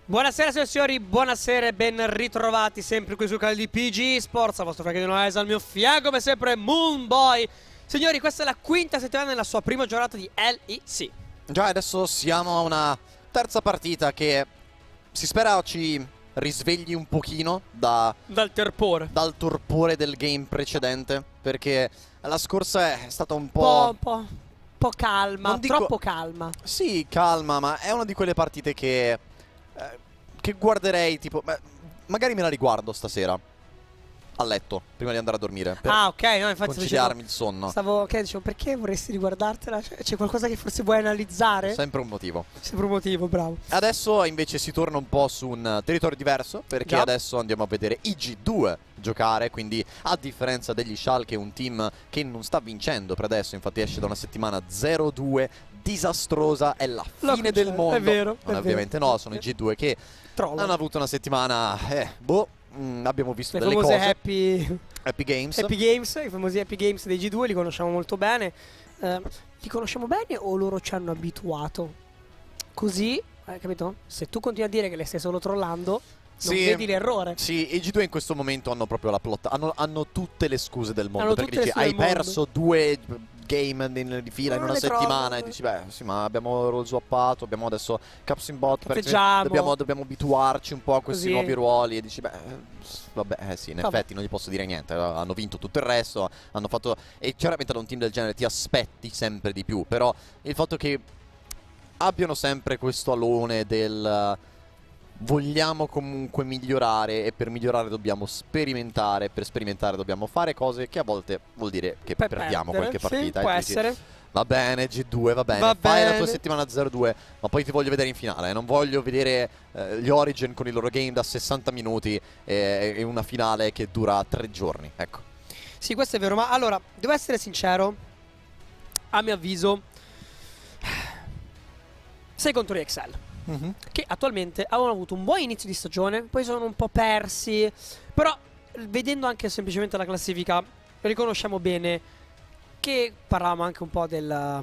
Buonasera signori e signori, buonasera e ben ritrovati sempre qui sul canale di PG Sports. A vostro fratello Noise al mio fianco come sempre Moonboy. Signori, questa è la quinta settimana nella sua prima giornata di LEC. Già, adesso siamo a una terza partita che si spera ci risvegli un pochino dal torpore del game precedente, perché la scorsa è stata un po' calma, troppo calma. Sì, calma, ma è una di quelle partite che guarderei tipo, magari me la riguardo stasera a letto prima di andare a dormire per ok, no, infatti conciliarmi il sonno. Dicevo, perché vorresti riguardartela? C'è qualcosa che forse vuoi analizzare? Sempre un motivo. Sempre un motivo, bravo. Adesso invece si torna un po' su un territorio diverso, perché adesso andiamo a vedere i G2 giocare, quindi a differenza degli Schalke, un team che non sta vincendo per adesso, infatti esce da una settimana 0-2 disastrosa, è la fine del mondo. È vero. Ovviamente no, sono i G2 che hanno avuto una settimana, abbiamo visto delle cose. Happy Games. I famosi Happy Games dei G2 li conosciamo molto bene. Li conosciamo bene o loro ci hanno abituato? Così, capito? Se tu continui a dire che le stai solo trollando, non vedi l'errore. Sì, i G2 in questo momento hanno proprio la plotta. Hanno tutte le scuse del mondo. Perché dici, hai perso 2 game di fila in una settimana e dici, beh, sì, ma abbiamo roll swappato, abbiamo adesso caps in bot, dobbiamo abituarci un po' a questi nuovi ruoli. E dici, beh, vabbè, sì, in effetti non gli posso dire niente. Hanno vinto tutto il resto, hanno fatto. E chiaramente da un team del genere ti aspetti sempre di più. Però il fatto che abbiano sempre questo alone del vogliamo comunque migliorare, e per migliorare dobbiamo sperimentare, per sperimentare dobbiamo fare cose che a volte vuol dire che perdiamo qualche partita. Può essere. Va bene G2, va bene, fai la tua settimana 0-2, ma poi ti voglio vedere in finale, non voglio vedere gli Origin con i loro game da 60 minuti e una finale che dura 3 giorni, ecco. Sì, questo è vero, ma allora, devo essere sincero, a mio avviso, sei contro gli Excel. Che attualmente avevano avuto un buon inizio di stagione, poi sono un po' persi. Però vedendo anche semplicemente la classifica riconosciamo bene che parlavamo anche un po' a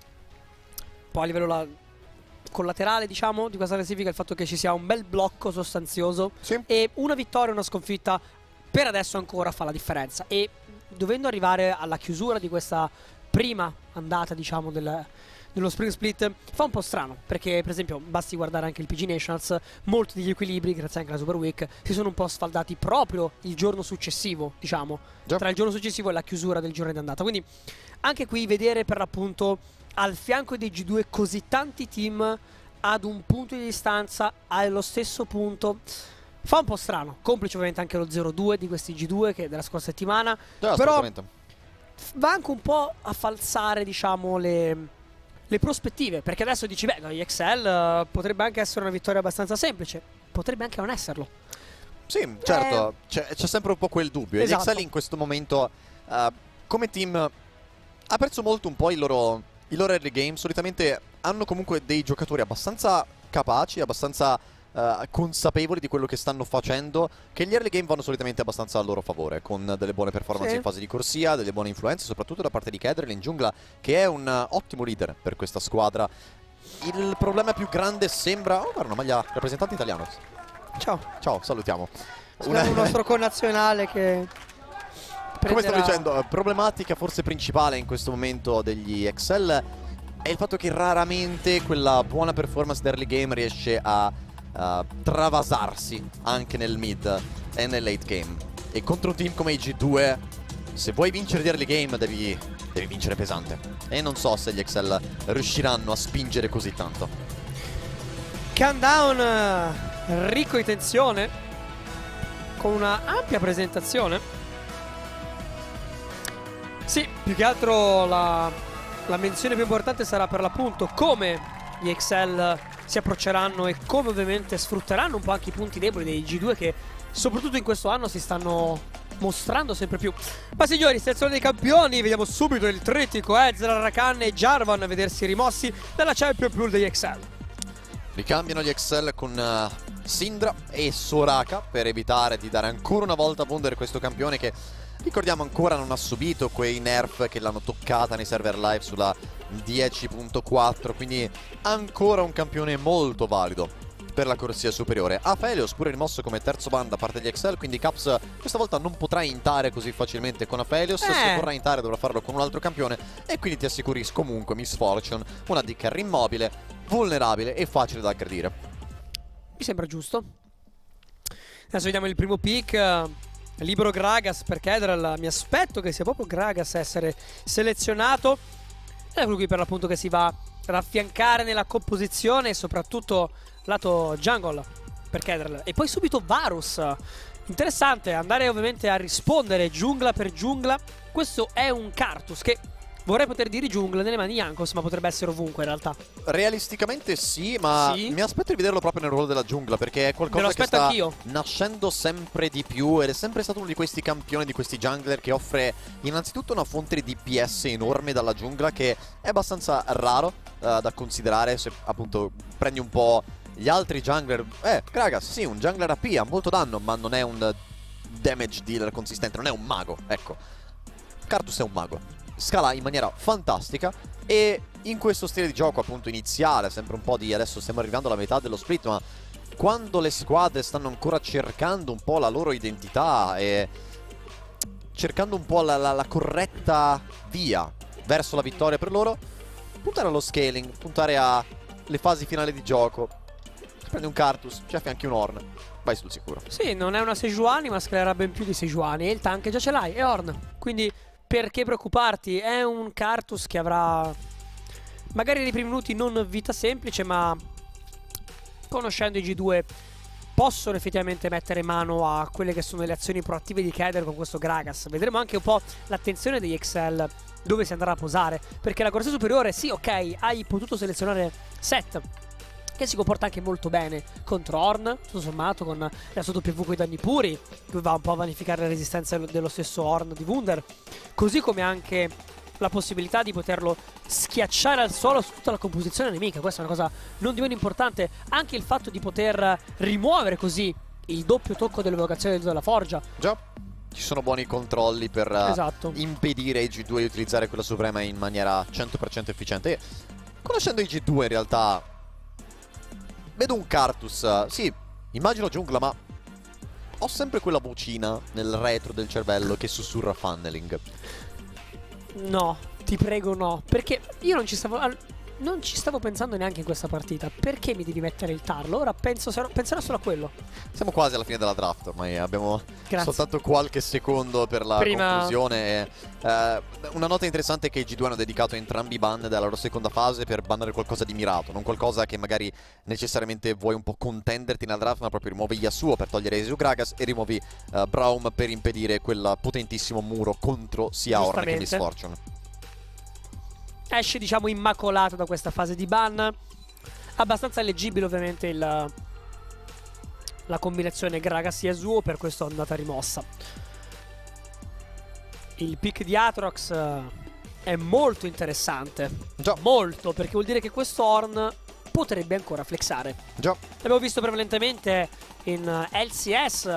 livello collaterale, diciamo, di questa classifica, il fatto che ci sia un bel blocco sostanzioso, e una vittoria e una sconfitta per adesso ancora fa la differenza. E dovendo arrivare alla chiusura di questa prima andata, diciamo, dello Spring Split, fa un po' strano, perché per esempio basti guardare anche il PG Nationals, molti degli equilibri, grazie anche alla Super Week, si sono un po' sfaldati proprio il giorno successivo, diciamo, tra il giorno successivo e la chiusura del giorno di andata. Quindi anche qui vedere per l'appunto al fianco dei G2 così tanti team ad un punto di distanza, allo stesso punto, fa un po' strano. Complice ovviamente anche lo 0-2 di questi G2 che della scorsa settimana, però va anche un po' a falsare, diciamo, le prospettive, perché adesso dici, beh, gli Excel potrebbe anche essere una vittoria abbastanza semplice, potrebbe anche non esserlo. Sì, certo, c'è sempre un po' quel dubbio. E gli Excel in questo momento come team ha perso molto un po' i loro early game. Solitamente hanno comunque dei giocatori abbastanza capaci, abbastanza consapevoli di quello che stanno facendo, che gli early game vanno solitamente abbastanza a loro favore, con delle buone performance in fase di corsia, delle buone influenze, soprattutto da parte di Kedril in giungla, che è un ottimo leader per questa squadra. Il problema più grande sembra... Oh, guarda, una maglia rappresentante italiano. Ciao, salutiamo. Un nostro connazionale che come stavo dicendo, problematica forse principale in questo momento degli Excel è il fatto che raramente quella buona performance d'early game riesce a travasarsi anche nel mid e nel late game. E contro un team come i G2, se vuoi vincere di early game devi vincere pesante, e non so se gli Excel riusciranno a spingere così tanto. Countdown ricco di tensione, con una ampia presentazione. Sì, più che altro la menzione più importante sarà per l'appunto come gli Excel si approcceranno e come ovviamente sfrutteranno un po' anche i punti deboli dei G2, che soprattutto in questo anno si stanno mostrando sempre più. Ma signori, selezione dei campioni, vediamo subito il trittico Ezreal, Rakan e Jarvan a vedersi rimossi dalla Champion Pool degli Excel. Ricambiano gli Excel con Syndra e Soraka per evitare di dare ancora una volta a Wunder questo campione che, ricordiamo, ancora non ha subito quei nerf che l'hanno toccata nei server live sulla 10.4, quindi ancora un campione molto valido. per la corsia superiore. Aphelios pure rimosso come terzo ban da parte di Excel, quindi Caps questa volta non potrà intare così facilmente con Aphelios. Se vorrà intare dovrà farlo con un altro campione, e quindi ti assicuri comunque Miss Fortune, una AD carry immobile, vulnerabile e facile da aggredire. Mi sembra giusto. Adesso vediamo il primo pick. Libero Gragas per Kedrel. Mi aspetto che sia proprio Gragas a essere selezionato. È lui per l'appunto che si va ad affiancare nella composizione, e soprattutto lato jungle per Kedrel. E poi subito Varus. Interessante andare ovviamente a rispondere giungla per giungla. Questo è un Karthus che vorrei poter dire giungla nelle mani di Jankos, ma potrebbe essere ovunque in realtà. Realisticamente sì, ma mi aspetto di vederlo proprio nel ruolo della giungla, perché è qualcosa che sta nascendo sempre di più, ed è sempre stato uno di questi campioni, di questi jungler che offre innanzitutto una fonte di DPS enorme dalla giungla, che è abbastanza raro da considerare se appunto prendi un po' gli altri jungler. Gragas, sì, un jungler AP, ha molto danno, ma non è un damage dealer consistente, non è un mago, ecco. Karthus è un mago, scala in maniera fantastica, e in questo stile di gioco appunto iniziale, sempre un po' di adesso stiamo arrivando alla metà dello split, ma quando le squadre stanno ancora cercando un po' la loro identità e cercando un po' la corretta via verso la vittoria per loro, puntare allo scaling, puntare alle fasi finali di gioco. Prendi un Karthus, ci affianchi un Ornn, vai sul sicuro. Sì, non è una Sejuani, ma scalerà ben più di Sejuani, e il tank già ce l'hai, è Ornn, quindi perché preoccuparti? È un Karthus che avrà magari nei primi minuti non vita semplice, ma conoscendo i G2 possono effettivamente mettere mano a quelle che sono le azioni proattive di Kedrel con questo Gragas. Vedremo anche un po' l'attenzione degli Excel, dove si andrà a posare, perché la corsia superiore, sì, ok, hai potuto selezionare Sett, che si comporta anche molto bene contro Ornn, tutto sommato, con la sotto PV con i danni puri, che va un po' a vanificare la resistenza dello stesso Ornn di Wunder, così come anche la possibilità di poterlo schiacciare al suolo su tutta la composizione nemica. Questa è una cosa non di meno importante. Anche il fatto di poter rimuovere così il doppio tocco dell'evocazione della forgia. Già, ci sono buoni controlli per impedire ai G2 di utilizzare quella suprema in maniera 100% efficiente. E conoscendo i G2 in realtà vedo un Karthus, sì, immagino giungla, ma ho sempre quella vocina nel retro del cervello che sussurra funneling. No, ti prego no, perché io non ci stavo pensando neanche in questa partita. Perché mi devi mettere il tarlo? Ora penserò solo a quello. Siamo quasi alla fine della draft ormai, abbiamo soltanto qualche secondo per la conclusione. Una nota interessante è che i G2 hanno dedicato entrambi i ban della loro seconda fase per bannare qualcosa di mirato, non qualcosa che magari necessariamente vuoi un po' contenderti nella draft, ma proprio rimuovi Yasuo per togliere Ezio Gragas e rimuovi Braum per impedire quel potentissimo muro contro sia Ornn che Miss Fortune. Esce, diciamo, immacolato da questa fase di ban. Abbastanza leggibile ovviamente la combinazione Gragas-Yasuo, per questo è andata rimossa. Il pick di Aatrox è molto interessante. Già. Molto, perché vuol dire che questo Ornn potrebbe ancora flexare. Già. L'abbiamo visto prevalentemente in LCS.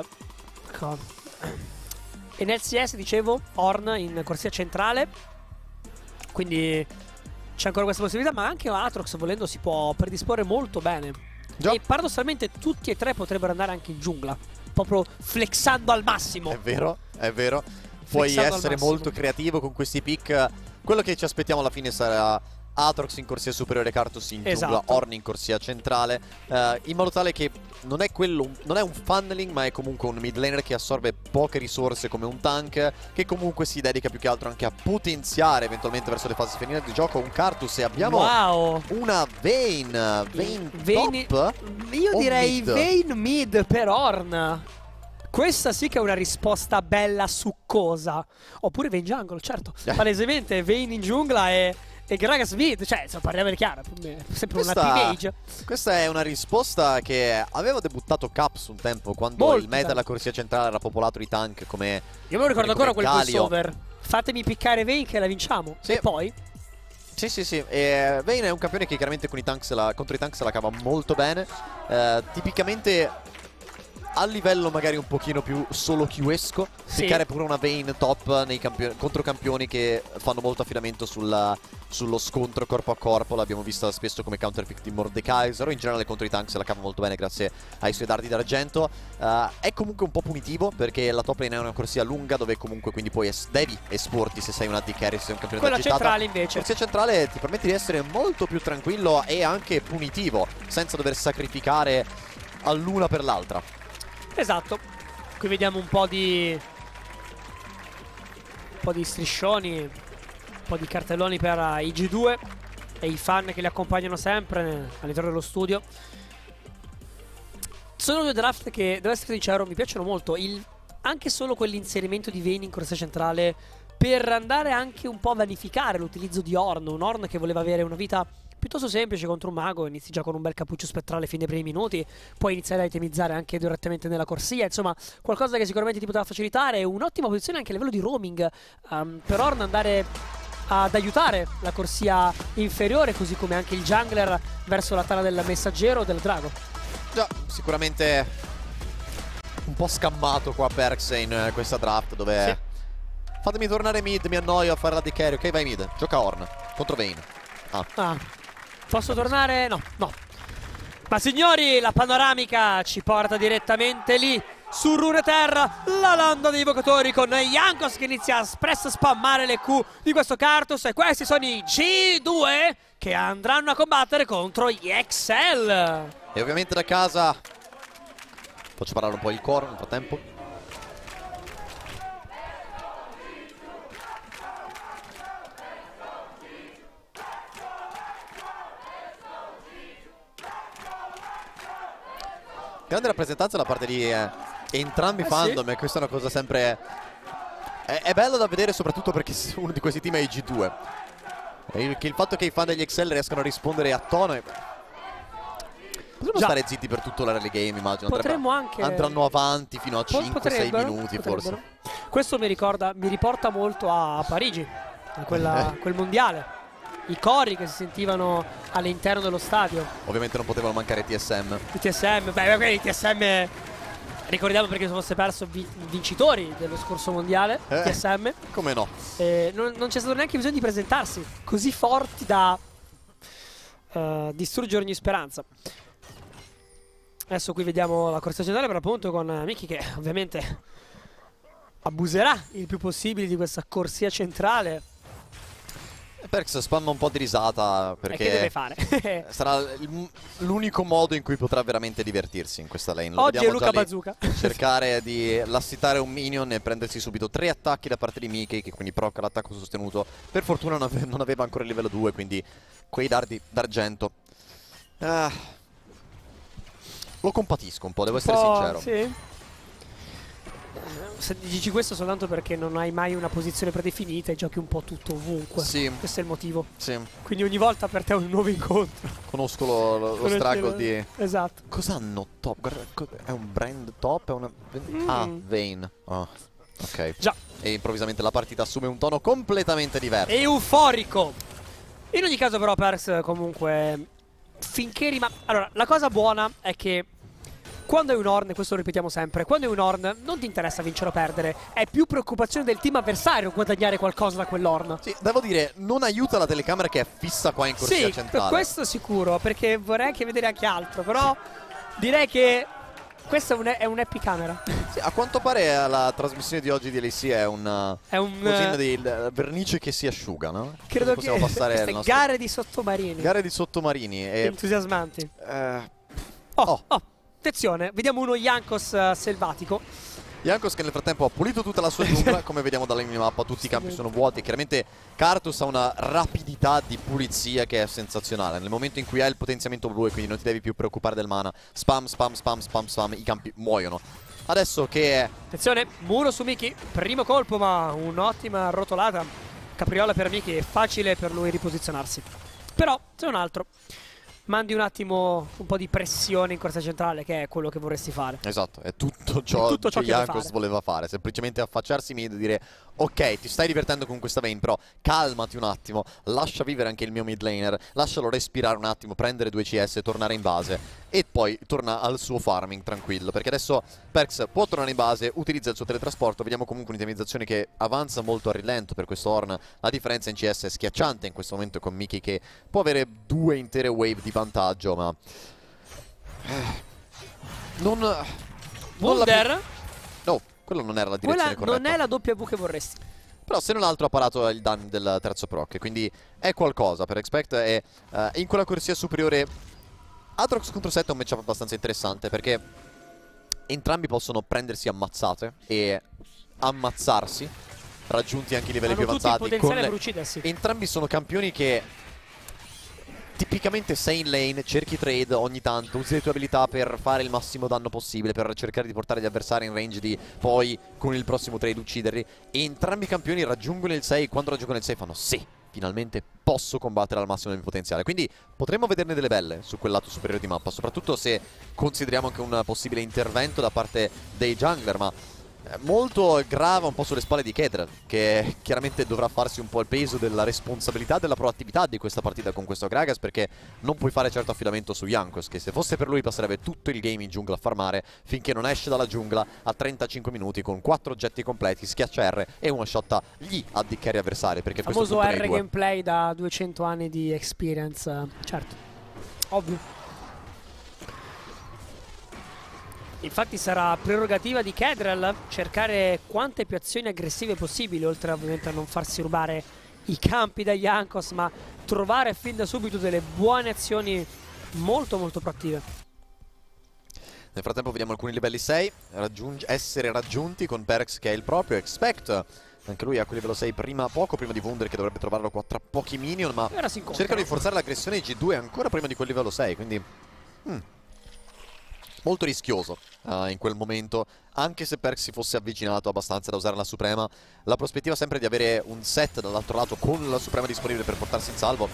In LCS, dicevo, Ornn in corsia centrale. Quindi c'è ancora questa possibilità, ma anche Aatrox volendo si può predisporre molto bene. Già. E paradossalmente tutti e tre potrebbero andare anche in giungla, proprio flexando al massimo. È vero, è vero. Puoi essere molto creativo con questi pick. Quello che ci aspettiamo alla fine sarà Aatrox in corsia superiore, Karthus in giungla, Ornn in corsia centrale, in modo tale che non è un funneling, ma è comunque un mid laner che assorbe poche risorse come un tank, che comunque si dedica più che altro anche a potenziare eventualmente verso le fasi finali di gioco un Karthus. E abbiamo una Vayne top? Io direi Vayne mid per Ornn. Questa sì che è una risposta bella succosa. Oppure Vayne jungle, certo. Palesemente Vayne in giungla e Gragas mid, cioè, parliamo di chiaro, sempre una teenage. Questa è una risposta che aveva debuttato Caps un tempo, quando il meta della corsia centrale era popolato di tank come... Io me lo ricordo ancora quel crossover. Fatemi piccare Vayne che la vinciamo. Sì. E poi... Sì. E Vayne è un campione che chiaramente con i tank contro i tank se la cava molto bene. Tipicamente a livello magari un pochino più solo queuesco, piccare pure una Vayne top nei contro campioni che fanno molto affidamento sullo scontro corpo a corpo. L'abbiamo vista spesso come counterpick di Mordekaiser, o in generale contro i tank se la cava molto bene grazie ai suoi dardi d'argento. È comunque un po' punitivo perché la top lane è una corsia lunga dove comunque quindi poi devi esporti se sei un AD carry, se sei un campione quella d'agitata. Centrale invece, la corsia centrale ti permette di essere molto più tranquillo e anche punitivo senza dover sacrificare all'una per l'altra. Esatto. Qui vediamo un po' di striscioni, un po' di cartelloni per i G2 e i fan che li accompagnano sempre all'interno dello studio. Sono due draft che, devo essere sincero, mi piacciono molto. Anche solo quell'inserimento di Vayne in corsia centrale per andare anche un po' a vanificare l'utilizzo di Ornn. Un Ornn che voleva avere una vita piuttosto semplice contro un mago, inizi già con un bel cappuccio spettrale fin dai primi minuti, puoi iniziare a itemizzare anche direttamente nella corsia, insomma qualcosa che sicuramente ti poteva facilitare, un'ottima posizione anche a livello di roaming per Ornn andare ad aiutare la corsia inferiore, così come anche il jungler verso la tana del messaggero o del drago. Già, sicuramente un po' scammato qua Perkz in questa draft dove fatemi tornare mid, mi annoio a fare la carry. Ok, vai mid, gioca Ornn contro Vayne. Posso tornare? No. Ma signori, la panoramica ci porta direttamente lì su Runeterra, la landa dei invocatori, con Jankos che inizia a spammare le Q di questo Karthus. E questi sono i G2 che andranno a combattere contro gli Excel. E ovviamente da casa faccio parlare un po' il core nel frattempo. Grande rappresentanza da parte di entrambi i fandom, e questa è una cosa sempre... È bello da vedere, soprattutto perché uno di questi team è i G2. Il fatto che i fan degli Excel riescano a rispondere a tono... Potremmo stare zitti per tutto l'early game, immagino. Potremmo anche... Andranno avanti fino a 5-6 minuti, forse. Questo mi riporta molto a Parigi, a quel mondiale. I cori che si sentivano all'interno dello stadio. Ovviamente non potevano mancare i TSM. I TSM, i TSM, ricordiamo perché sono fosse perso vincitori dello scorso mondiale, TSM. Come no? Non c'è stato neanche bisogno di presentarsi, così forti da distruggere ogni speranza. Adesso qui vediamo la corsia centrale per appunto con Mickey che ovviamente abuserà il più possibile di questa corsia centrale. Perkz spamma un po' di risata perché che deve fare? Sarà l'unico modo in cui potrà veramente divertirsi in questa lane. Oggi è Luca Bazooka. Cercare di lassitare un minion e prendersi subito 3 attacchi da parte di Mickey, che quindi proc l'attacco sostenuto. Per fortuna non aveva ancora il livello 2, quindi quei dardi d'argento lo compatisco un po', devo essere sincero. Sì. Se dici questo soltanto perché non hai mai una posizione predefinita e giochi un po' tutto ovunque. Sì. Questo è il motivo. Sì. Quindi ogni volta per te è un nuovo incontro. Conosco lo struggle di... Esatto. Cosa hanno top? Guarda, è un brand top? È una... Vayne. Oh, ok. Già. E improvvisamente la partita assume un tono completamente diverso. Euforico. In ogni caso però Perkz comunque finché rimane... Allora, la cosa buona è che quando hai un Ornn, questo lo ripetiamo sempre, quando hai un Ornn non ti interessa vincere o perdere, è più preoccupazione del team avversario guadagnare qualcosa da quell'Ornn. Sì, devo dire, non aiuta la telecamera che è fissa qua in corsia centrale. Sì, questo sicuro, perché vorrei anche vedere anche altro, però direi che questa è un happy camera. Sì, a quanto pare la trasmissione di oggi di LEC è un così di vernice che si asciuga, no? Credo che possiamo passare queste nostro... gare di sottomarini. Gare di sottomarini. Entusiasmanti. Attenzione, vediamo uno Jankos selvatico. Jankos che nel frattempo ha pulito tutta la sua giungla. Come vediamo dalla minimappa tutti i campi sono vuoti. Chiaramente Karthus ha una rapidità di pulizia che è sensazionale. Nel momento in cui hai il potenziamento blu e quindi non ti devi più preoccupare del mana, spam, i campi muoiono. Adesso che... Attenzione, muro su Mickey, primo colpo ma un'ottima rotolata. Capriola per Mickey, è facile per lui riposizionarsi. Però c'è un altro. mandi un attimo un po' di pressione in corsa centrale, che è quello che vorresti fare. Esatto, è tutto ciò che Jankos voleva fare. Semplicemente affacciarsi mid e dire: ok, ti stai divertendo con questa Vayne, però calmati un attimo, lascia vivere anche il mio mid laner, lascialo respirare un attimo, prendere 2 CS, tornare in base e poi torna al suo farming tranquillo, perché adesso Perkz può tornare in base, utilizza il suo teletrasporto, vediamo comunque un'itemizzazione che avanza molto a rilento per questo Ornn. La differenza in CS è schiacciante in questo momento con Mickey, che può avere 2 intere wave di vantaggio, ma Wunder? No, quello non era la direzione corretta. Non è la W che vorresti. Però se non altro ha parato il dun del terzo proc, quindi è qualcosa per Expect. E in quella corsia superiore Aatrox contro 7 è un matchup abbastanza interessante, perché entrambi possono prendersi ammazzate e ammazzarsi, raggiunti anche i livelli più avanzati. Entrambi sono campioni che tipicamente sei in lane, cerchi trade ogni tanto, usi le tue abilità per fare il massimo danno possibile, per cercare di portare gli avversari in range di poi con il prossimo trade ucciderli. E entrambi i campioni raggiungono il 6, quando raggiungono il 6 fanno sì, finalmente posso combattere al massimo del mio potenziale. Quindi potremmo vederne delle belle su quel lato superiore di mappa, soprattutto se consideriamo anche un possibile intervento da parte dei jungler, ma molto grava un po' sulle spalle di Kedrel, che chiaramente dovrà farsi un po' il peso della responsabilità, della proattività di questa partita con questo Gragas, perché non puoi fare certo affidamento su Jankos, che se fosse per lui passerebbe tutto il game in giungla a farmare finché non esce dalla giungla a 35 minuti con 4 oggetti completi, schiaccia R e una shot gli addi carry avversari, perché questo famoso R gameplay da 200 anni di experience, certo, ovvio. Infatti sarà prerogativa di Kedrel cercare quante più azioni aggressive possibili, oltre ovviamente a non farsi rubare i campi dagli Jankos, ma trovare fin da subito delle buone azioni molto molto proattive. Nel frattempo vediamo alcuni livelli 6 essere raggiunti con Perkz, che è il proprio Expect. Anche lui a quel livello 6 poco prima di Wunder, che dovrebbe trovarlo qua tra pochi minion, ma cercano di forzare l'aggressione di G2 ancora prima di quel livello 6, quindi molto rischioso in quel momento, anche se Perkz si fosse avvicinato abbastanza da usare la Suprema. La prospettiva sempre di avere un set dall'altro lato con la Suprema disponibile per portarsi in salvo.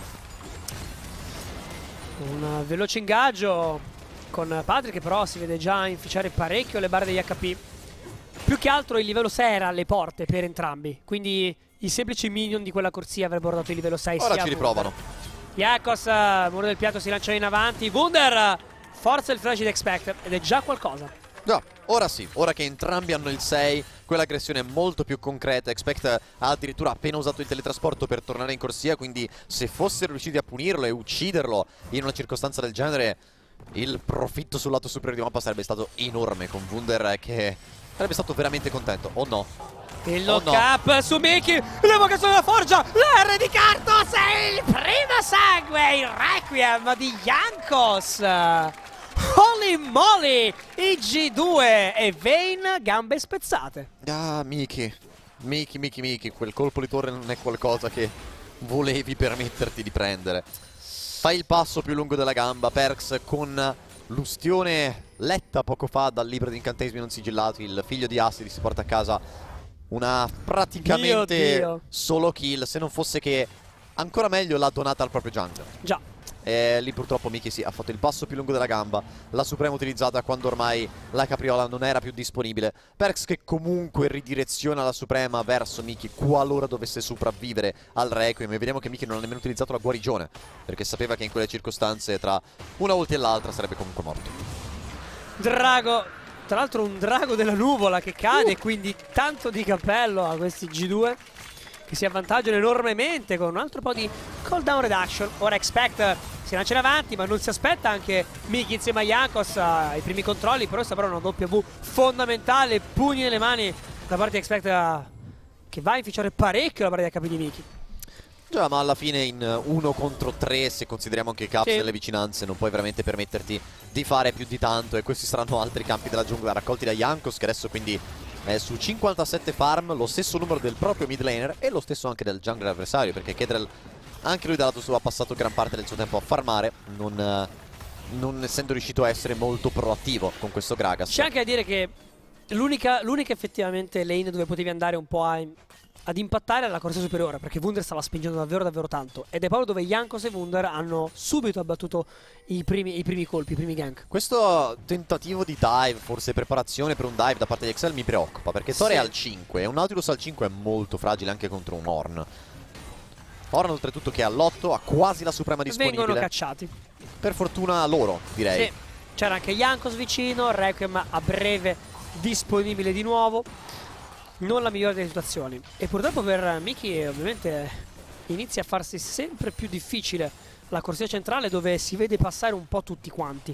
Un veloce ingaggio con Patrick, che però si vede già inficiare parecchio le barre degli HP. Più che altro il livello 6 era alle porte per entrambi, quindi i semplici minion di quella corsia avrebbero dato il livello 6. Ora ci riprovano. Jankos, muro del piatto, si lancia in avanti. Wunder forza il flash di Expect ed è già qualcosa. Già, ora sì, ora che entrambi hanno il 6, quell'aggressione è molto più concreta. Expect ha addirittura appena usato il teletrasporto per tornare in corsia, quindi se fossero riusciti a punirlo e ucciderlo in una circostanza del genere, il profitto sul lato superiore di mappa sarebbe stato enorme, con Wunder che sarebbe stato veramente contento. Oh no. Il lock up su Mickey, l'evocazione della forgia, l'R di Karthus e il primo sangue, il Requiem di Jankos. Holy moly, i G2 e Vayne gambe spezzate. Ah, Mickey, quel colpo di torre non è qualcosa che volevi permetterti di prendere. Fai il passo più lungo della gamba. Perkz con l'ustione letta poco fa dal libro di incantesimi non sigillati, il figlio di Assidi, si porta a casa una praticamente solo kill, se non fosse che ancora meglio l'ha donata al proprio jungler. Già. Lì purtroppo Mickey sì, ha fatto il passo più lungo della gamba, la Suprema utilizzata quando ormai la capriola non era più disponibile. Perkz che comunque ridireziona la Suprema verso Mickey qualora dovesse sopravvivere al Requiem, e vediamo che Mickey non ha nemmeno utilizzato la guarigione, perché sapeva che in quelle circostanze tra una ulti e l'altra sarebbe comunque morto. Drago, tra l'altro un drago della nuvola che cade, quindi tanto di cappello a questi G2 che si avvantaggiano enormemente con un altro po' di cooldown reduction. Ora Expect si lancia in avanti, ma non si aspetta anche Mickey insieme a Jankos ai primi controlli, però sembra una W fondamentale, pugni nelle mani da parte di Expect, che va a inficiare parecchio la barra di HP di Mickey. Già, ma alla fine in 1 contro 3, se consideriamo anche i caps nelle vicinanze, non puoi veramente permetterti di fare più di tanto, e questi saranno altri campi della giungla raccolti da Jankos, che adesso quindi è su 57 farm, lo stesso numero del proprio mid laner e lo stesso anche del jungler avversario, perché Kedrel anche lui dal lato suo ha passato gran parte del suo tempo a farmare, non essendo riuscito a essere molto proattivo con questo Gragas. C'è anche a dire che l'unica effettivamente lane dove potevi andare un po' a ad impattare la corsia superiore, perché Wunder stava spingendo davvero tanto, ed è proprio dove Jankos e Wunder hanno subito abbattuto i primi colpi, i primi gank. Questo tentativo di dive, forse preparazione per un dive da parte di Excel, mi preoccupa, perché Thor è al 5 e un Nautilus al 5 è molto fragile anche contro un Ornn. Ornn oltretutto che è all'8 ha quasi la suprema disponibile. Vengono cacciati. Per fortuna loro, direi. Sì, c'era anche Jankos vicino, Requiem a breve disponibile di nuovo. Non la migliore delle situazioni. E purtroppo per Miki ovviamente inizia a farsi sempre più difficile la corsia centrale, dove si vede passare un po' tutti quanti.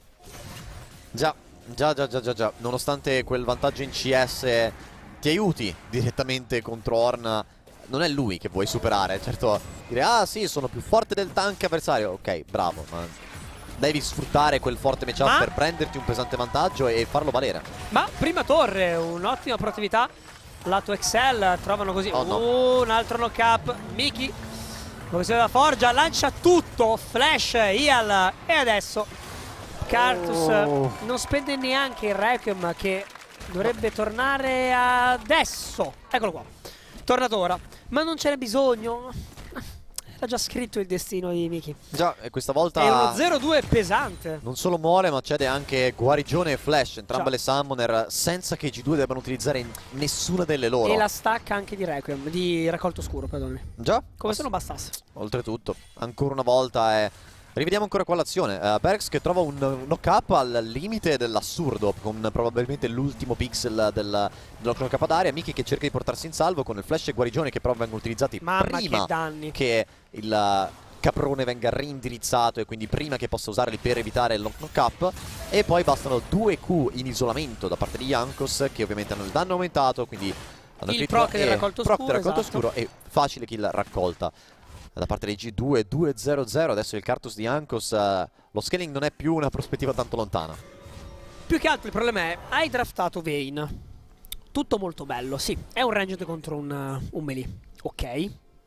Già. Nonostante quel vantaggio in CS ti aiuti direttamente contro Ornn, non è lui che vuoi superare. Certo, dire ah sì, sono più forte del tank avversario. Ok, bravo, ma devi sfruttare quel forte matchup per prenderti un pesante vantaggio e farlo valere. Ma prima torre, un'ottima proattività lato Excel, trovano così un altro knock up. Miki, posizione da Forgia, lancia tutto, flash, Ial, e adesso Karthus non spende neanche il Requiem, che dovrebbe tornare adesso. Eccolo qua, tornato ora, ma non ce n'è bisogno. Ha già scritto il destino di Miki. Già, e questa volta è uno 0-2 pesante. Non solo muore, ma cede anche guarigione e flash, entrambe le summoner, senza che i G2 debbano utilizzare nessuna delle loro. E la stack anche di Requiem, di raccolto scuro, perdonami. Già. Come se non bastasse. Oltretutto, ancora una volta è... Rivediamo ancora qua l'azione. Perkz che trova un knock up al limite dell'assurdo, con probabilmente l'ultimo pixel del knock up ad area. Miki che cerca di portarsi in salvo con il flash e guarigione che però vengono utilizzati prima che il caprone venga rindirizzato, e quindi prima che possa usarli per evitare il knock up. E poi bastano 2 Q in isolamento da parte di Jankos, che ovviamente hanno il danno aumentato, quindi hanno il proc del raccolto scuro e facile kill raccolta da parte dei G2. 2-0-0 adesso il Karthus di Jankos. Lo scaling non è più una prospettiva tanto lontana. Più che altro il problema è, hai draftato Vayne, tutto molto bello, sì, è un ranged contro un melee, ok,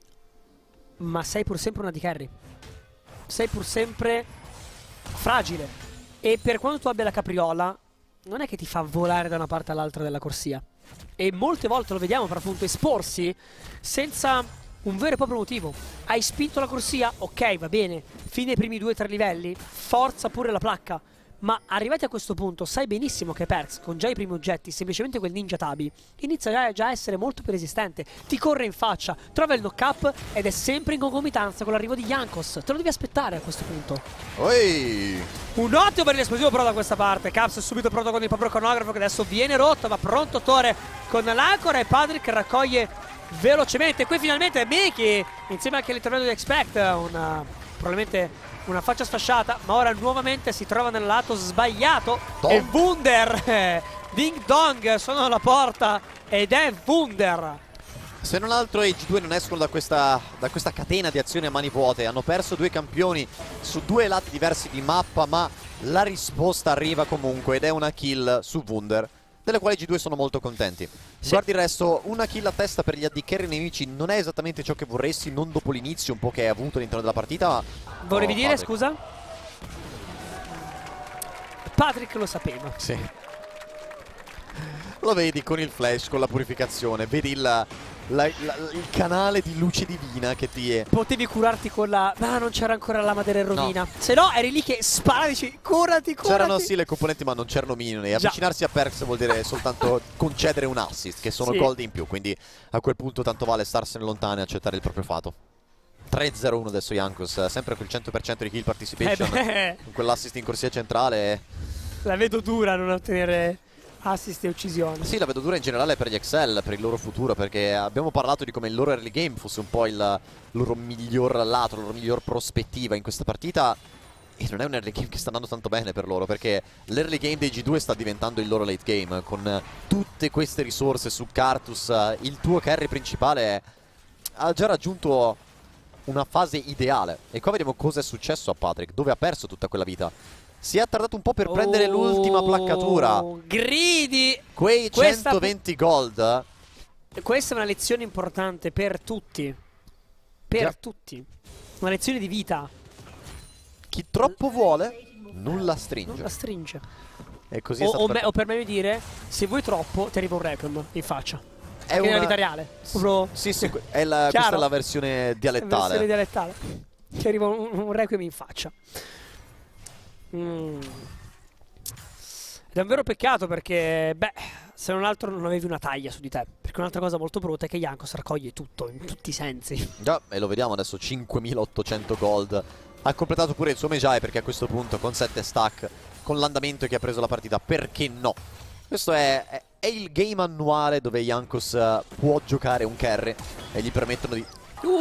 ma sei pur sempre una AD carry, sei pur sempre fragile, e per quanto tu abbia la capriola non è che ti fa volare da una parte all'altra della corsia, e molte volte lo vediamo per appunto esporsi senza un vero e proprio motivo. Hai spinto la corsia, ok, va bene, fine ai primi 2-3 livelli, forza pure la placca, ma arrivati a questo punto sai benissimo che Perkz, con già i primi oggetti, semplicemente quel ninja tabi, inizia già a essere molto più resistente, ti corre in faccia, trova il knock up ed è sempre in concomitanza con l'arrivo di Jankos. Te lo devi aspettare a questo punto. Oi! Un ottimo per l'esplosivo però da questa parte. Caps è subito pronto con il proprio cronografo, che adesso viene rotto, ma pronto Tore con l'ancora, e Patrick raccoglie velocemente. Qui finalmente Miki, insieme anche all'intervento di Expect, probabilmente una faccia sfasciata, ma ora nuovamente si trova nel lato sbagliato. E Wunder Ding Dong sono alla porta ed è Wunder. Se non altro i G2 non escono da questa catena di azioni a mani vuote. Hanno perso 2 campioni su 2 lati diversi di mappa, ma la risposta arriva comunque, ed è una kill su Wunder, delle quali i G2 sono molto contenti. Sì. Guardi il resto, una kill a testa per gli AD carry nemici non è esattamente ciò che vorresti, non dopo l'inizio un po' che hai avuto all'interno della partita, ma... Volevi dire, Patrick, scusa? Patrick lo sapeva. Sì. Lo vedi con il flash, con la purificazione, vedi il canale di luce divina che ti è... Potevi curarti con la... Ma non c'era ancora la madre rovina. No. Se no eri lì che spara, dici curati. C'erano sì le componenti, ma non c'erano minion. E avvicinarsi a Perkz vuol dire soltanto concedere un assist, che sono gold in più. Quindi a quel punto tanto vale starsene lontani e accettare il proprio fato. 3-0-1 adesso Jankos, sempre quel 100% di kill participation, con quell'assist in corsia centrale. La vedo dura non ottenere assist e uccisione. Sì, la vedo dura in generale per gli Excel, per il loro futuro, perché abbiamo parlato di come il loro early game fosse un po' il loro miglior lato, la loro miglior prospettiva in questa partita, e non è un early game che sta andando tanto bene per loro, perché l'early game dei G2 sta diventando il loro late game, con tutte queste risorse su Karthus. Il tuo carry principale ha già raggiunto una fase ideale, e qua vediamo cosa è successo a Patrick, dove ha perso tutta quella vita. Si è attardato un po' per prendere l'ultima placcatura. Greedy! Quei 120 gold. Questa è una lezione importante per tutti. Per tutti. Una lezione di vita. Chi troppo vuole, nulla stringe. Nulla stringe. E così o per meglio dire, se vuoi troppo, ti arriva un Requiem in faccia. È una vita reale. Sì, questa è la versione dialettale. La versione dialettale. Ti arriva un requiem in faccia. Ed è un vero peccato perché, beh, se non altro non avevi una taglia su di te. Perché un'altra cosa molto brutta è che Jankos raccoglie tutto, in tutti i sensi. Già, e lo vediamo adesso, 5800 gold. Ha completato pure il suo Mejai perché a questo punto con 7 stack, con l'andamento che ha preso la partita, perché no? Questo è il game annuale dove Jankos può giocare un carry e gli permettono di...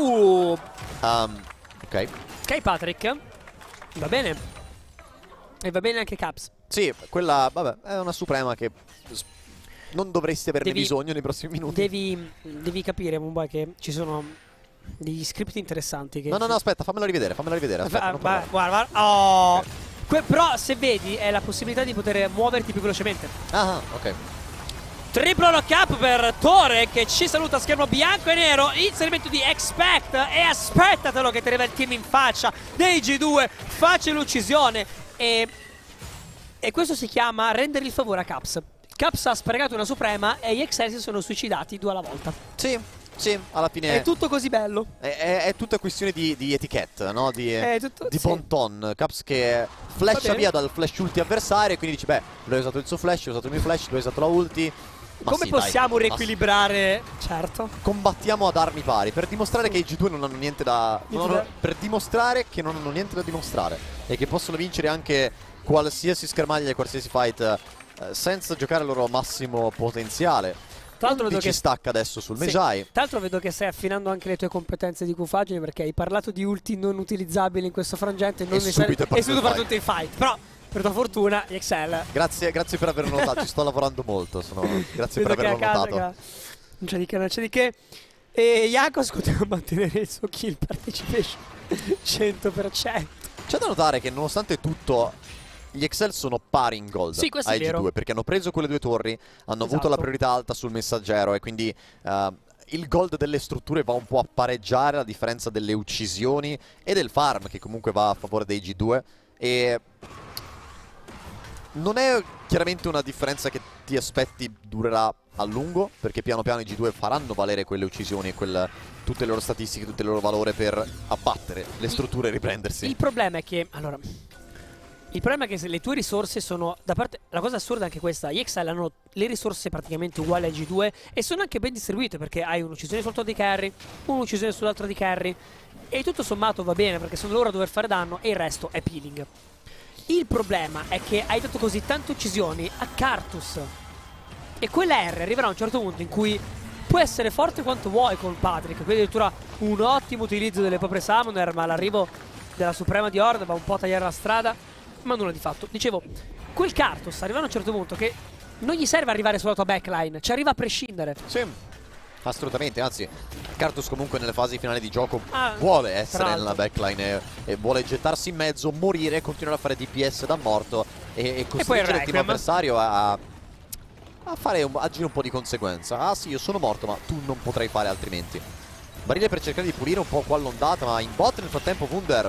ok. Ok, Patrick. Va bene. E va bene anche Caps. Sì, quella, vabbè, è una suprema che non dovresti averne bisogno nei prossimi minuti. Devi capire, Mumbai, che ci sono degli script interessanti che... No, aspetta, fammelo rivedere, aspetta, guarda. Oh! Però, se vedi, è la possibilità di poter muoverti più velocemente. Ah, ok. Triplo lock up per Tore che ci saluta a schermo bianco e nero. Inserimento di Expect e aspettatelo che ti arriva il team in faccia dei G2. Faccia l'uccisione e questo si chiama rendere il favore a Caps. Caps ha sprecato una suprema e gli Excel si sono suicidati 2 alla volta. Sì, alla fine è tutto così bello. È tutta questione di etiquette, no? Di bon ton. Caps che flasha via dal flash ulti avversario e quindi dici, beh, lui ha usato il suo flash, io ho usato il mio flash, lui ha usato la ulti. Come possiamo riequilibrare? Certo. Combattiamo ad armi pari per dimostrare che i G2 non hanno niente da... per dimostrare che non hanno niente da dimostrare e che possono vincere anche qualsiasi schermaglia e qualsiasi fight senza giocare al loro massimo potenziale. Tra l'altro vedo che stacca adesso sul Mejai. Tra l'altro vedo che stai affinando anche le tue competenze di cufaggine perché hai parlato di ulti non utilizzabili in questo frangente e subito per tutti i fight. Però per tua fortuna Excel. Grazie per averlo notato, ci sto lavorando molto. Grazie per averlo notato. Non c'è di che. E Jankos continua a mantenere il suo kill participation 100%. C'è da notare che nonostante tutto gli Excel sono pari in gold ai G2 perché hanno preso quelle 2 torri, hanno avuto la priorità alta sul messaggero e quindi il gold delle strutture va un po' a pareggiare la differenza delle uccisioni e del farm che comunque va a favore dei G2 e non è chiaramente una differenza che ti aspetti durerà a lungo perché piano piano i G2 faranno valere quelle uccisioni e tutte le loro statistiche, tutte le loro valore per abbattere le strutture e riprendersi. Il problema è che, il problema è che se le tue risorse sono, da parte, la cosa assurda è anche questa, gli Exile hanno le risorse praticamente uguali ai G2 e sono anche ben distribuite perché hai un'uccisione sul tuo di carry, un'uccisione sull'altro di carry e tutto sommato va bene perché sono loro a dover fare danno e il resto è peeling. Il problema è che hai dato così tante uccisioni a Karthus e quella R arriverà a un certo punto in cui puoi essere forte quanto vuoi con Patrick, quindi addirittura un ottimo utilizzo delle proprie summoner, ma l'arrivo della Suprema di Horde va un po' a tagliare la strada, ma nulla di fatto. Dicevo, quel Karthus arriva a un certo punto che non gli serve arrivare sulla tua backline, ci arriva a prescindere. Sì, assolutamente, anzi Karthus comunque nelle fasi finali di gioco vuole essere nella backline e vuole gettarsi in mezzo, morire, continuare a fare DPS da morto e costringere il team avversario a agire un po' di conseguenza. Ah sì, io sono morto ma tu non potrai fare altrimenti. Barile per cercare di pulire un po' qua l'ondata, ma in bot nel frattempo Wunder.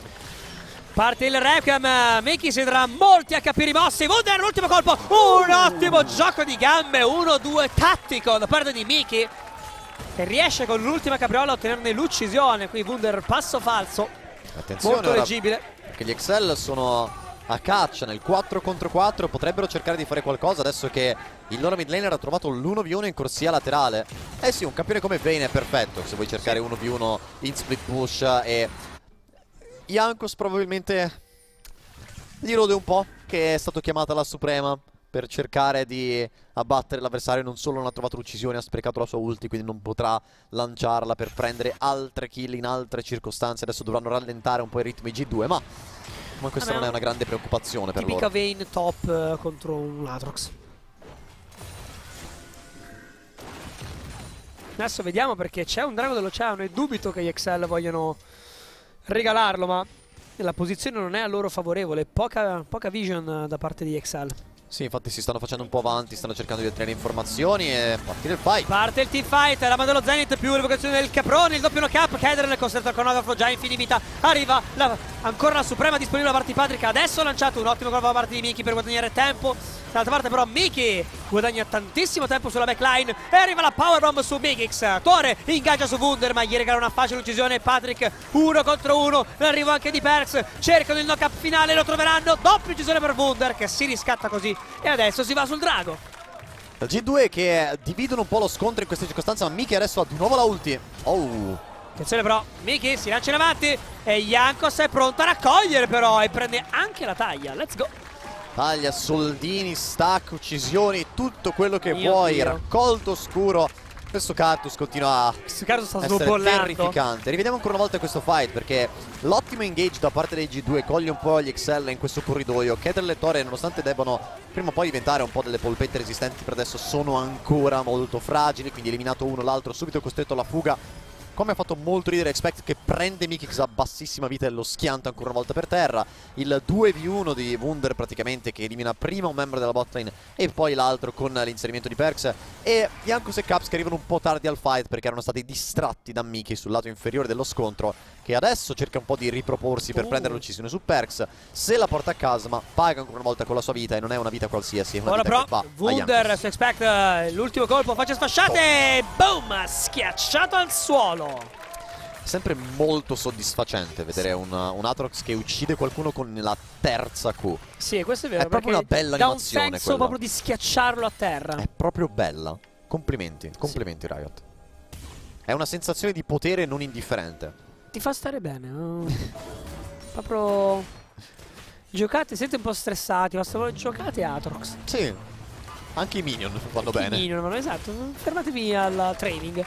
Parte il Requiem, Miki si darà molti HP rimossi, Wunder l'ultimo colpo, un ottimo gioco di gambe, 1-2 tattico da parte di Miki che riesce con l'ultima capriola a ottenerne l'uccisione. Qui Wunder passo falso, attenzione, molto leggibile perché gli Excel sono a caccia nel 4 contro 4, potrebbero cercare di fare qualcosa adesso che il loro mid laner ha trovato l'1v1 in corsia laterale. Eh sì, un campione come Vayne è perfetto se vuoi cercare 1v1 in split push e Jankos probabilmente gli rode un po' che è stato chiamato alla Suprema per cercare di abbattere l'avversario. Non solo non ha trovato l'uccisione, ha sprecato la sua ulti, quindi non potrà lanciarla per prendere altre kill in altre circostanze. Adesso dovranno rallentare un po' i ritmi G2, ma questa non è una grande preoccupazione per loro. Tipica Vayne top contro un Aatrox. Adesso vediamo perché c'è un drago dell'oceano e dubito che gli Excel vogliano regalarlo, ma la posizione non è a loro favorevole, poca vision da parte di Excel. Sì, infatti si stanno facendo un po' avanti, stanno cercando di ottenere informazioni e partire il fight. Parte il team fight, la mano dello Zenith più l'evocazione del Caproni, il doppio knock-up, Kedren è costretto con overflow già in fine vita. Arriva ancora la suprema disponibile da parte di Patrick, adesso ha lanciato un ottimo colpo da parte di Miki per guadagnare tempo. Dall'altra parte però Miki guadagna tantissimo tempo sulla backline e arriva la powerbomb su Migix. Tore ingaggia su Wunder ma gli regala una facile uccisione. Patrick 1 contro 1, l'arrivo anche di Perks, cercano il knock-up finale, lo troveranno, doppia uccisione per Wunder che si riscatta così e adesso si va sul drago. La G2 che dividono un po' lo scontro in queste circostanze, ma Miki adesso ha di nuovo la ulti. Attenzione però, Miki si lancia in avanti e Jankos è pronto a raccogliere però e prende anche la taglia. Let's go. Taglia, soldini, stack, uccisioni, tutto quello che vuoi, raccolto scuro. Questo Cartus continua a essere terrificante. Rivediamo ancora una volta questo fight perché l'ottimo engage da parte dei G2 coglie un po' gli XL in questo corridoio. Kedren e Tore, nonostante debbano prima o poi diventare un po' delle polpette resistenti, per adesso sono ancora molto fragili, quindi eliminato uno, l'altro subito costretto alla fuga. Come ha fatto molto ridere Expect che prende Mikix a bassissima vita e lo schianta ancora una volta per terra. Il 2v1 di Wunder praticamente che elimina prima un membro della botlane e poi l'altro con l'inserimento di Perks. E Jankos e Caps che arrivano un po' tardi al fight perché erano stati distratti da Miki sul lato inferiore dello scontro, che adesso cerca un po' di riproporsi per prendere l'uccisione su Perks. Se la porta a casa ma paga ancora una volta con la sua vita e non è una vita qualsiasi, è una vita che va Wunder su Expect, l'ultimo colpo, facce sfasciate, boom, schiacciato al suolo. Sempre molto soddisfacente vedere un Aatrox che uccide qualcuno con la terza Q. Sì, questo è vero. È proprio una bella animazione. Dà un senso proprio di schiacciarlo a terra. È proprio bella. Complimenti, complimenti sì. Riot. È una sensazione di potere non indifferente. Ti fa stare bene. Proprio... Giocate, siete un po' stressati, ma se giocate Aatrox. Sì, anche i minion vanno bene. I minion vanno, esatto. Fermatevi al training.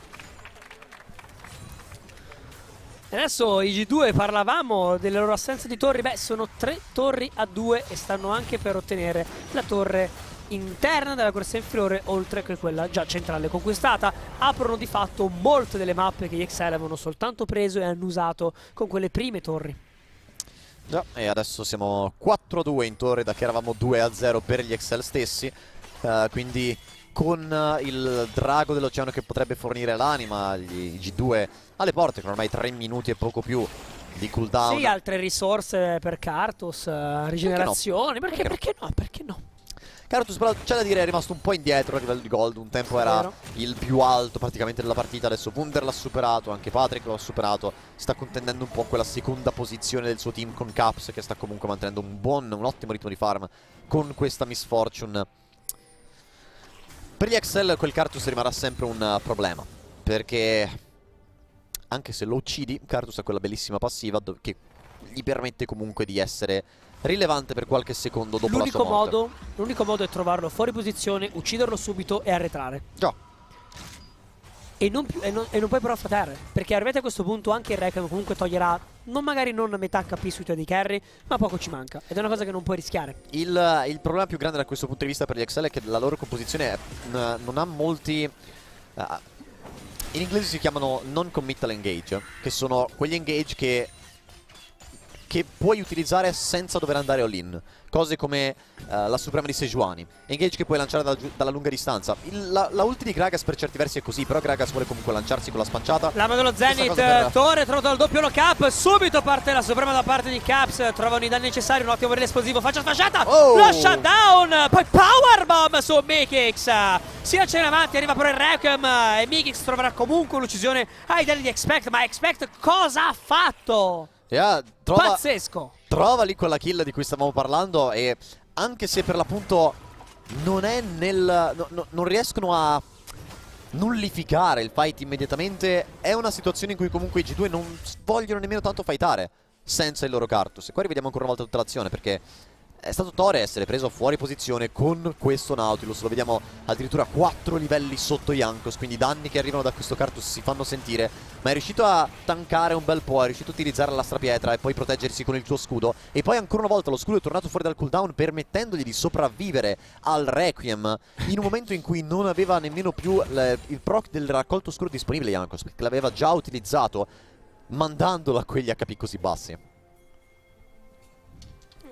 E adesso i G2 parlavamo delle loro assenze di torri. Beh, sono 3 torri a 2 e stanno anche per ottenere la torre interna della corsia inferiore, oltre che quella già centrale conquistata. Aprono di fatto molte delle mappe che gli XL avevano soltanto preso e hanno usato con quelle prime torri. Già, e adesso siamo 4-2 in torre, da che eravamo 2-0 per gli XL stessi. Quindi con il drago dell'oceano che potrebbe fornire l'anima, gli G2 alle porte con ormai 3 minuti e poco più di cooldown. Sì, altre risorse per Cartus, rigenerazioni, perché no? Cartus però c'è da dire è rimasto un po' indietro a livello di gold. Un tempo era il più alto praticamente della partita, adesso Wunder l'ha superato, anche Patrick l'ha superato. Sta contendendo un po' quella seconda posizione del suo team con Caps, che sta comunque mantenendo un ottimo ritmo di farm con questa Miss Fortune. Per gli XL quel Cartus rimarrà sempre un problema, perché anche se lo uccidi, Cartus ha quella bellissima passiva che gli permette comunque di essere rilevante per qualche secondo dopo la sua morte. L'unico modo è trovarlo fuori posizione, ucciderlo subito e arretrare. Già. E non puoi però fratare, perché arrivati a questo punto anche il Requiem comunque toglierà magari non metà HP sui tuoi di carry, ma poco ci manca. Ed è una cosa che non puoi rischiare. Il problema più grande da questo punto di vista per gli XL è che la loro composizione non ha molti... in inglese si chiamano non-committal engage, che sono quegli engage che puoi utilizzare senza dover andare all-in. Cose come la Suprema di Sejuani, engage che puoi lanciare dalla lunga distanza. La ulti di Gragas per certi versi è così, però Gragas vuole comunque lanciarsi con la spanciata. Lama dello Zenith, Tore trovato il doppio knock-up, subito parte la Suprema da parte di Caps, trovano i danni necessari, un ottimo esplosivo, faccia sfasciata, lo shutdown, poi powerbomb su Mikix, si lancia in avanti, arriva però il Requiem e Mikix troverà comunque l'uccisione ai danni di Expect, ma Expect cosa ha fatto? Pazzesco! Trova lì quella kill di cui stavamo parlando e anche se per l'appunto non è non riescono a nullificare il fight immediatamente, è una situazione in cui comunque i G2 non vogliono nemmeno tanto fightare senza il loro Cartus. E qua rivediamo ancora una volta tutta l'azione perché è stato Tore a essere preso fuori posizione con questo Nautilus. Lo vediamo addirittura 4 livelli sotto Jankos, quindi i danni che arrivano da questo Cartus si fanno sentire. Ma è riuscito a tankare un bel po', è riuscito a utilizzare la strapietra e poi proteggersi con il suo scudo. E poi ancora una volta lo scudo è tornato fuori dal cooldown, permettendogli di sopravvivere al Requiem in un momento in cui non aveva nemmeno più il proc del raccolto scuro disponibile Jankos, perché l'aveva già utilizzato mandandolo a quegli HP così bassi.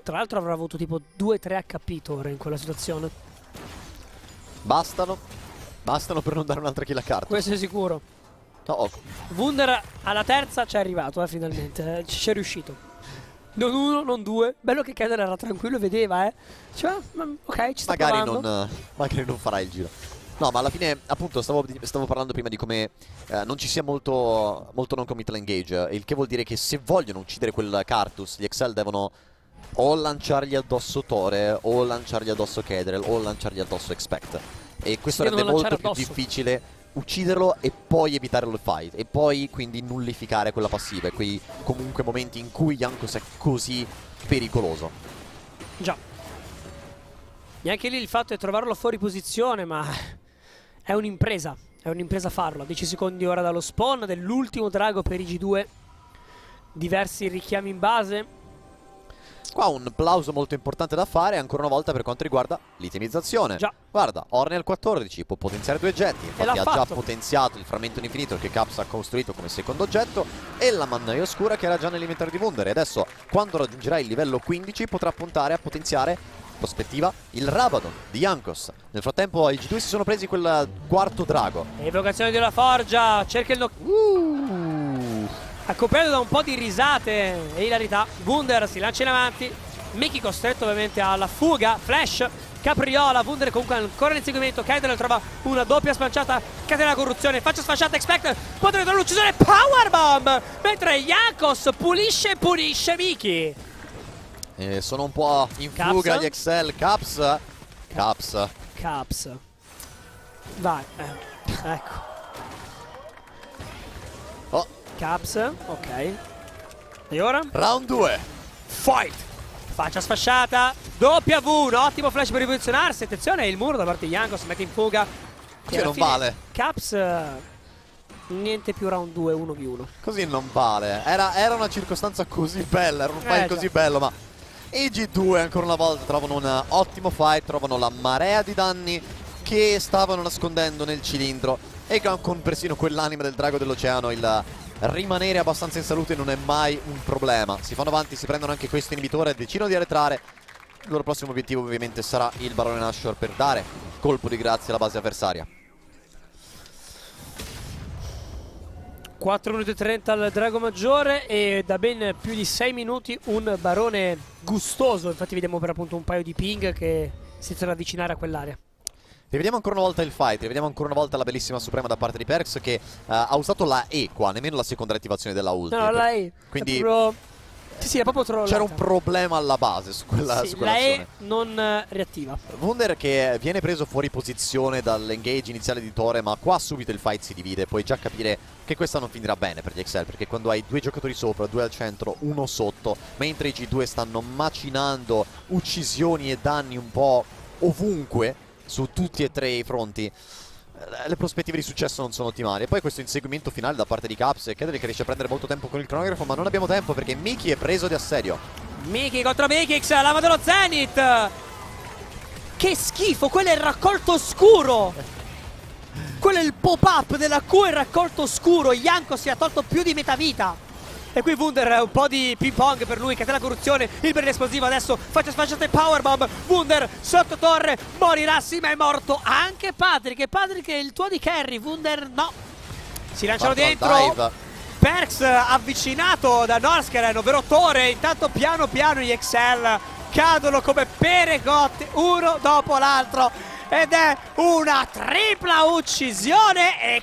Tra l'altro avrà avuto tipo 2-3 HP Torre in quella situazione. Bastano per non dare un'altra kill a carta. Questo è sicuro. Oh. Wunder alla terza ci è arrivato, finalmente. Ci è riuscito. Non uno, non due. Bello che Keter era tranquillo e vedeva, cioè, ok, ci sta provando. Magari non farà il giro. No, ma alla fine, appunto, stavo parlando prima di come non ci sia molto non committal engage. Il che vuol dire che se vogliono uccidere quel Karthus, gli Excel devono o lanciargli addosso Tore, o lanciargli addosso Kedrel, o lanciargli addosso Expect. E questo rende molto più difficile ucciderlo e poi evitare il fight. E poi quindi nullificare quella passiva. E quei comunque momenti in cui Jankos è così pericoloso. Già. Neanche lì il fatto è trovarlo fuori posizione, ma è un'impresa. È un'impresa farlo. 10 secondi ora dallo spawn dell'ultimo drago per i G2. Diversi richiami in base. Qua un plauso molto importante da fare ancora una volta per quanto riguarda l'itemizzazione. Già. Guarda, Orne al 14 può potenziare 2 oggetti. Infatti ha già potenziato il frammento infinito che Caps ha costruito come secondo oggetto e la mannaia oscura che era già nell'inventario di Wunder. E adesso, quando raggiungerà il livello 15, potrà puntare a potenziare, prospettiva, il Rabadon di Jankos. Nel frattempo i G2 si sono presi quel quarto drago. Evocazione della forgia, cerca il accompagnato da un po' di risate e ilarità. Wunder si lancia in avanti. Mickey costretto ovviamente alla fuga. Flash, Capriola, Wunder comunque ancora in inseguimento. Kedrel trova una doppia spanciata. Catena la corruzione, faccia sfasciata Expect. Potere dell'uccisione, Powerbomb. Mentre Jankos pulisce Mickey. Sono un po' in fuga gli Excel. Caps. Vai, ecco. Caps, ok. E ora? Round 2. Fight! Faccia sfasciata. W, un ottimo flash per riposizionarsi. Attenzione, il muro da parte di Jankos, mette in fuga. Così non vale. Caps, niente più round 2, 1v1. Così non vale. Era una circostanza così bella, era un fight così bello, ma i G2 ancora una volta trovano un ottimo fight, trovano la marea di danni che stavano nascondendo nel cilindro e con persino quell'anima del drago dell'oceano il rimanere abbastanza in salute non è mai un problema. Si fanno avanti, si prendono anche questo inibitore, decidono di arretrare. Il loro prossimo obiettivo ovviamente sarà il Barone Nashor per dare colpo di grazia alla base avversaria. 4 minuti e 30 al drago maggiore e da ben più di 6 minuti un barone gustoso. Infatti vediamo per appunto un paio di ping che si stanno avvicinare a quell'area. Rivediamo ancora una volta il fight, rivediamo ancora una volta la bellissima suprema da parte di Perkz che ha usato la E qua, nemmeno la seconda attivazione della ulti. No, la E. Quindi sì, è proprio trollata. C'era un problema alla base su quella la E non reattiva. Wunder che viene preso fuori posizione dall'engage iniziale di Tore, ma qua subito il fight si divide. Puoi già capire che questa non finirà bene per gli Excel, perché quando hai 2 giocatori sopra, 2 al centro, 1 sotto, mentre i G2 stanno macinando uccisioni e danni un po' ovunque su tutti e tre i fronti, le prospettive di successo non sono ottimali. E poi questo inseguimento finale da parte di Caps e Kedrel che riesce a prendere molto tempo con il cronografo, ma non abbiamo tempo perché Mickey è preso di assedio. Mickey contro Mikix, lama dello Zenith. Che schifo, quello è il raccolto oscuro. Quello è il pop-up della Q, il raccolto oscuro. Jankos si è tolto più di metà vita. E qui Wunder un po' di ping pong per lui, catena corruzione, il berino esplosivo adesso, faccia sfasciate Powerbomb, Wunder sotto torre, morirà sì ma è morto anche Patrick, e Patrick è il tuo di carry, Wunder no. Si lanciano dentro, Perkz avvicinato da Norskeren, ovvero Tore, intanto piano piano gli Excel cadono come peregotti uno dopo l'altro ed è una tripla uccisione e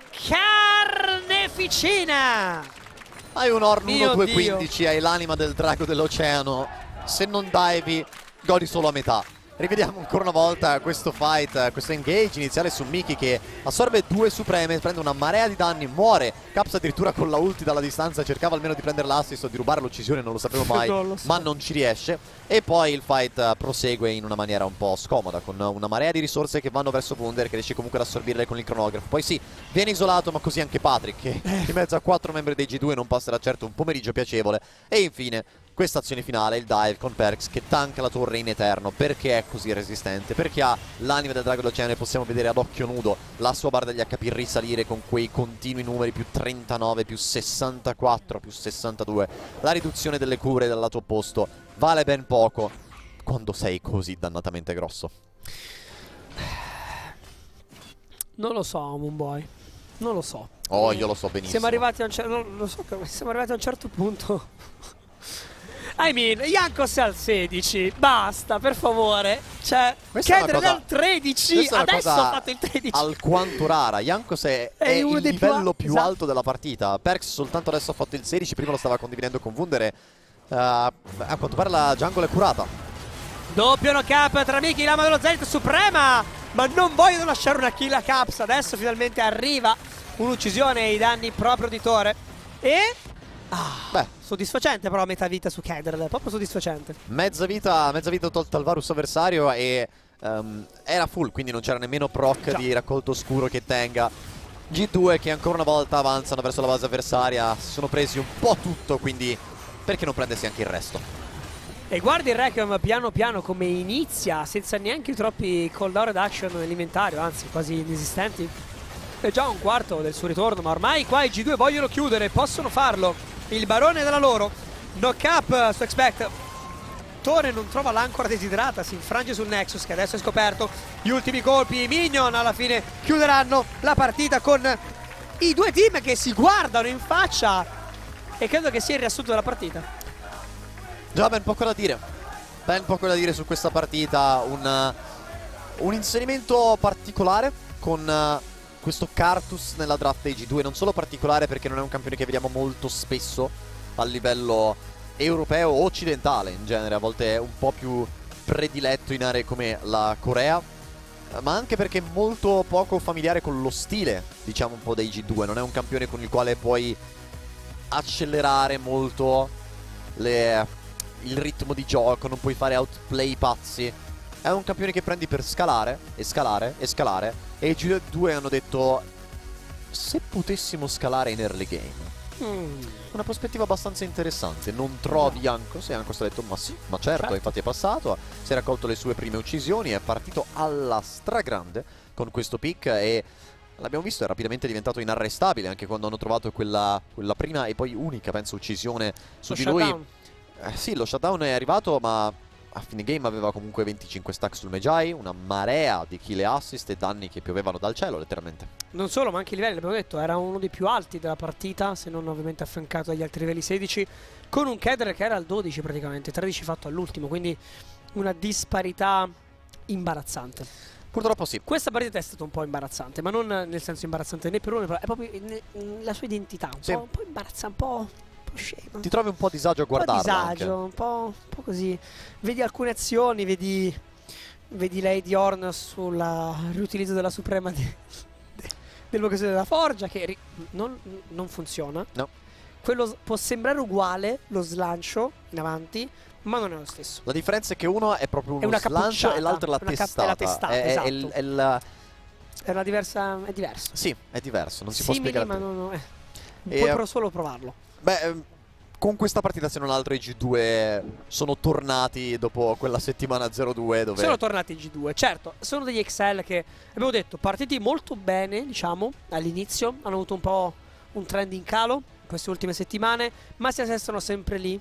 carneficina. Hai un Horn 1-2-15, hai l'anima del drago dell'oceano. Se non divi, godi solo a metà. Rivediamo ancora una volta questo fight, questo engage iniziale su Mickey che assorbe 2 supreme, prende una marea di danni, muore. Caps addirittura con la ulti dalla distanza cercava almeno di prendere l'assist o di rubare l'uccisione, non lo sapevo mai, ma non ci riesce. E poi il fight prosegue in una maniera un po' scomoda, con una marea di risorse che vanno verso Wunder, che riesce comunque ad assorbirle con il cronografo. Poi sì, viene isolato, ma così anche Patrick, che in mezzo a 4 membri dei G2 non passerà certo un pomeriggio piacevole. E infine questa azione finale, il dive con Perkz che tanca la torre in eterno. Perché è così resistente? Perché ha l'anima del drago dell'oceano e possiamo vedere ad occhio nudo la sua barra degli HP risalire con quei continui numeri più 39, più 64, più 62. La riduzione delle cure dal lato opposto vale ben poco. quando sei così dannatamente grosso? Non lo so, Moonboy. Non lo so. Oh, io lo so benissimo. Siamo arrivati a un certo punto. I mean, Jankos è al 16. Basta, per favore. Cioè, Kedren è al 13. Adesso ha fatto il 13. Alquanto rara. Jankos è il livello più alto della partita. Perkz soltanto adesso ha fatto il 16. Prima lo stava condividendo con Wundere. A quanto pare la jungle è curata. Doppio knock-up tra Miki, lama dello Zenith Suprema. Ma non vogliono lasciare una kill a Caps. Adesso finalmente arriva un'uccisione ai danni proprio di Tore. E... soddisfacente però metà vita su Kedren, proprio soddisfacente. Mezza vita tolta al Varus avversario e era full, quindi non c'era nemmeno proc di raccolto oscuro che tenga. G2 che ancora una volta avanzano verso la base avversaria, si sono presi un po' tutto, quindi perché non prendersi anche il resto? E guardi il Requiem piano piano come inizia, senza neanche troppi cooldown reduction nell'inventario, anzi quasi inesistenti. È già un quarto del suo ritorno, ma ormai qua i G2 vogliono chiudere, possono farlo. Il barone della loro, knock up su Expect. Tore non trova l'ancora desiderata, si infrange sul Nexus che adesso è scoperto. Gli ultimi colpi, Minion alla fine chiuderanno la partita con i due team che si guardano in faccia. E credo che sia il riassunto della partita. Già ben poco da dire. Ben poco da dire su questa partita. Un inserimento particolare con... questo Karthus nella draft dei G2, non solo particolare perché non è un campione che vediamo molto spesso a livello europeo o occidentale in genere, a volte è un po' più prediletto in aree come la Corea, ma anche perché è molto poco familiare con lo stile, diciamo un po' dei G2, non è un campione con il quale puoi accelerare molto il ritmo di gioco, non puoi fare outplay pazzi. È un campione che prendi per scalare e scalare e scalare. E i G2 hanno detto: se potessimo scalare in early game. Una prospettiva abbastanza interessante. Non trovi Jankos? E Jankos ha detto: ma sì, ma certo. Infatti è passato, si è raccolto le sue prime uccisioni, è partito alla stragrande con questo pick e l'abbiamo visto, è rapidamente diventato inarrestabile anche quando hanno trovato quella prima e poi unica, penso, uccisione su di lui. Sì, lo shutdown è arrivato, ma a fine game aveva comunque 25 stack sul Magi, una marea di kill e assist e danni che piovevano dal cielo letteralmente. Non solo, ma anche i livelli, l'abbiamo detto, era uno dei più alti della partita, se non ovviamente affiancato dagli altri livelli 16, con un Kedren che era al 12 praticamente, 13 fatto all'ultimo, quindi una disparità imbarazzante. Purtroppo sì. Questa partita è stata un po' imbarazzante, ma non nel senso imbarazzante né per uno, è proprio la sua identità, un po' imbarazzante, un po' scema. Ti trovi un po' a disagio a guardarla? Un po' disagio, un po' così. Vedi alcune azioni, vedi Lady Horn sul riutilizzo della Suprema dell'occasione della Forgia, che non funziona. No. Quello può sembrare uguale, lo slancio in avanti, ma non è lo stesso. La differenza è che uno è proprio uno slancio e l'altro è la testata. È la testata, esatto. È una diversa... è diverso. Sì, è diverso, non si simili, può spiegare. Ma puoi solo provarlo. Beh, con questa partita se non altro i G2 sono tornati dopo quella settimana 0-2 dove... Sono tornati i G2, certo, sono degli Excel che, abbiamo detto, partiti molto bene, diciamo, all'inizio, hanno avuto un po' un trend in calo queste ultime settimane, ma si assestano sempre lì,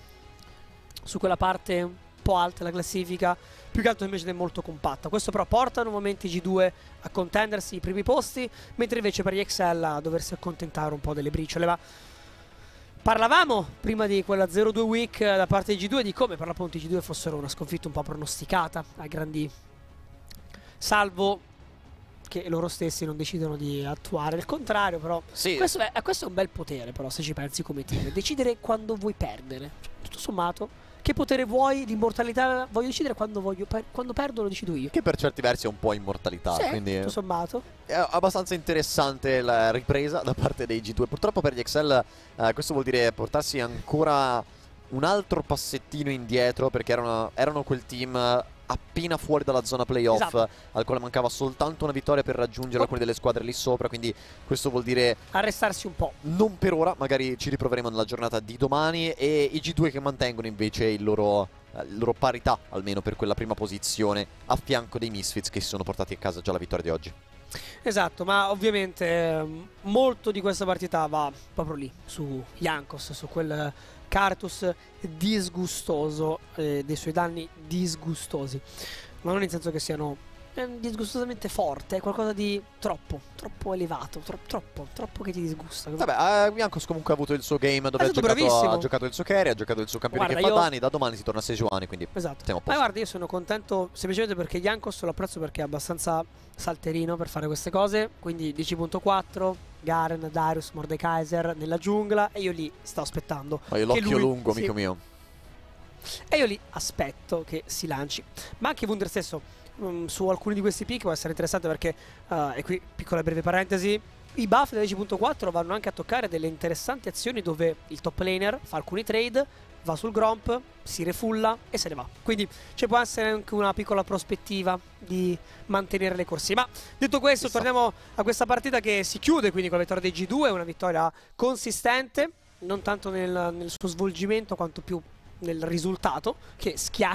su quella parte un po' alta della classifica, più che altro invece è molto compatta. Questo però porta nuovamente i G2 a contendersi i primi posti, mentre invece per gli Excel a doversi accontentare un po' delle briciole, ma... Parlavamo prima di quella 0-2 week da parte di G2 di come per l'appunto i G2 fossero una sconfitta un po' pronosticata ai grandi, salvo che loro stessi non decidono di attuare il contrario, però sì. Questo è un bel potere, però, se ci pensi come team, decidere quando vuoi perdere, cioè, tutto sommato. Che potere vuoi? L'immortalità voglio decidere quando perdo lo decido io. Che per certi versi è un po' immortalità, sì, quindi tutto sommato è abbastanza interessante la ripresa da parte dei G2. Purtroppo per gli Excel questo vuol dire portarsi ancora un altro passettino indietro, perché erano quel team appena fuori dalla zona playoff, esatto, al quale mancava soltanto una vittoria per raggiungere alcune delle squadre lì sopra, quindi questo vuol dire arrestarsi un po'. Non per ora, magari ci riproveremo nella giornata di domani, e i G2 che mantengono invece il loro parità, almeno per quella prima posizione, a fianco dei Misfits che si sono portati a casa già la vittoria di oggi. Esatto, ma ovviamente molto di questa partita va proprio lì, su Jankos, su quel Cartus disgustoso, dei suoi danni disgustosi, ma non in senso che siano disgustosamente forte, è qualcosa di troppo elevato, troppo che ti disgusta. Vabbè, Jankos comunque ha avuto il suo game dove ha giocato il suo carry, ha giocato il suo campione che fa danni, da domani si torna a Sejuani, quindi esatto. Siamo a posto. Ma guarda, io sono contento semplicemente perché Jankos lo apprezzo perché è abbastanza salterino per fare queste cose, quindi 10.4, Garen, Darius, Mordekaiser nella giungla e io lì sto aspettando. Ma io l'occhio lungo, amico mio. E io lì aspetto che si lanci. Ma anche Wunder stesso su alcuni di questi pick può essere interessante perché, e qui piccola breve parentesi, i buff da 10.4 vanno anche a toccare delle interessanti azioni dove il top laner fa alcuni trade, va sul Gromp, si refulla e se ne va. Quindi ci può essere anche una piccola prospettiva di mantenere le corsie. Ma detto questo, torniamo a questa partita che si chiude quindi con la vittoria dei G2, una vittoria consistente, non tanto nel suo svolgimento quanto più nel risultato, che schiaccia